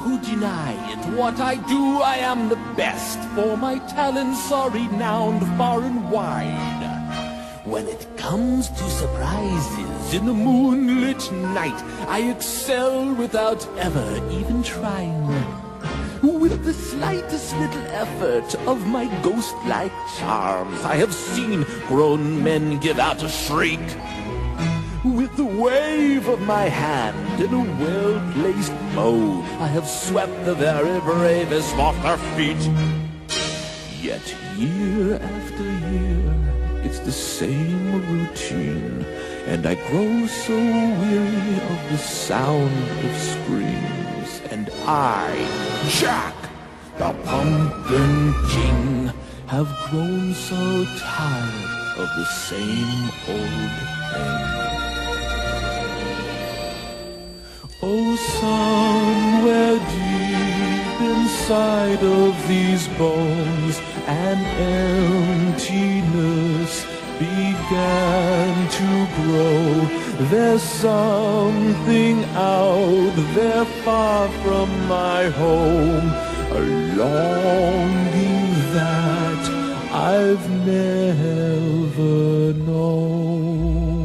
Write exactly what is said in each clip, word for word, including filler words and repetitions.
who deny it. What I do, I am the best, for my talents are renowned far and wide. When it comes to surprises in the moonlit night, I excel without ever even trying. With the slightest little effort of my ghost-like charms, I have seen grown men give out a shriek. With the wave of my hand in a well-placed mow, I have swept the very bravest off their feet. Yet year after year, it's the same routine, and I grow so weary of the sound of screams. And I, Jack, the Pumpkin King, have grown so tired of the same old thing. Oh, somewhere deep inside of these bones, an emptiness began to grow. There's something out there far from my home, a longing that I've never known.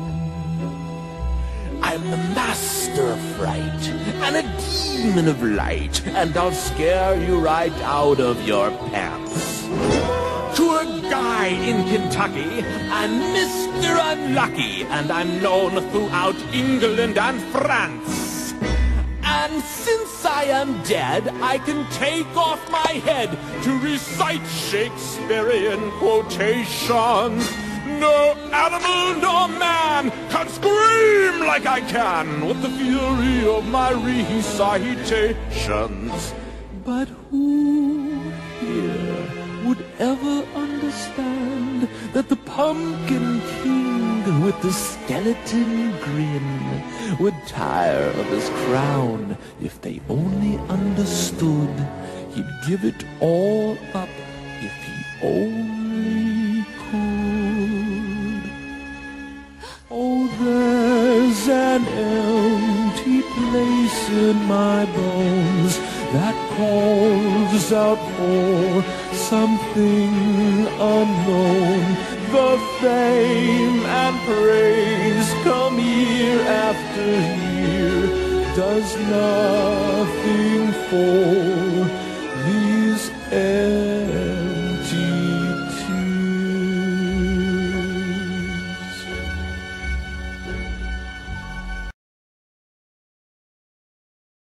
I'm the master of fright and a demon of light, and I'll scare you right out of your pants. Tour guy in Kentucky, I'm Mister Unlucky, and I'm known throughout England and France. And since I am dead, I can take off my head to recite Shakespearean quotations. No animal nor man can scream like I can with the fury of my recitations. But who here would ever understand that the Pumpkin King with the skeleton grin would tire of his crown if they only understood he'd give it all up if he only could? Oh, there's an empty place in my bones that calls out for something unknown. The fame and praise come year after year, does nothing for these